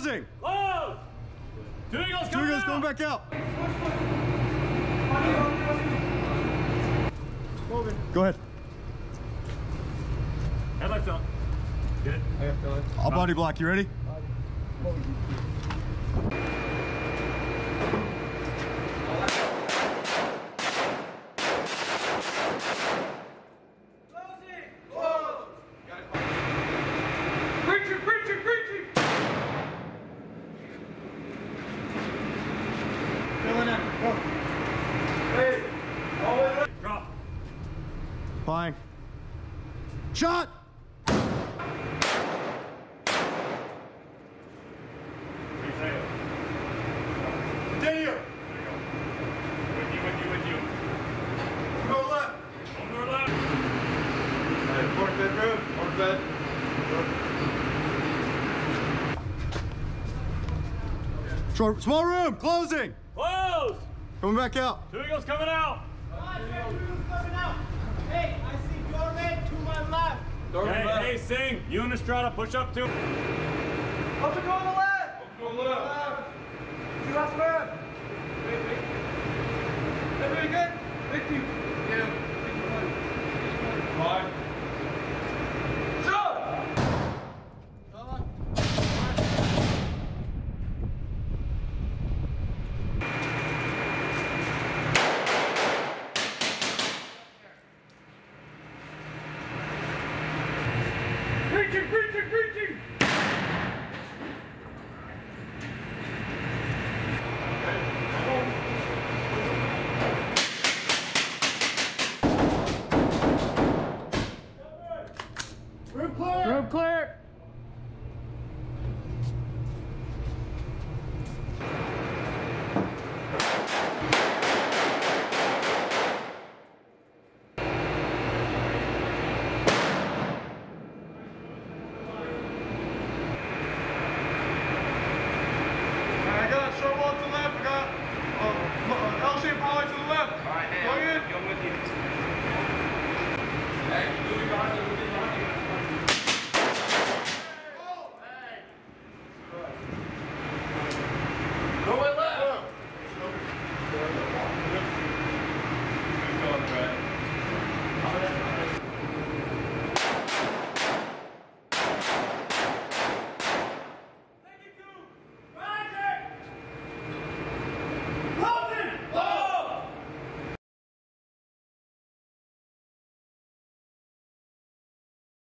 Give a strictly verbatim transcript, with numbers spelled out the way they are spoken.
closing. Close. Two Eagles Two coming Eagles out. going back out. Go ahead. Headlights on. Get it? I got feeling. I'll body block. You ready? Flying. Shot! Continue. With you, with you, with you. Go left. Over left. Hey, port bed road. Port bed. Short, small room, closing. Close. Coming back out. Two Eagles coming out. Hey, I see doorway to my left. Hey, hey, Sing. You and Estrada push up too. Open door on the left. Open door left. See last bird. Wait, wait. Everybody good? Thank you. Yeah. Five. Shot! Preaching, preaching, preaching. Room clear. Room clear. I got a short wall to the left. I got uh, L-shaped poly to the left. All right, man. Plug in. Go with you. Hey, moving behind you, moving behind you. Hey.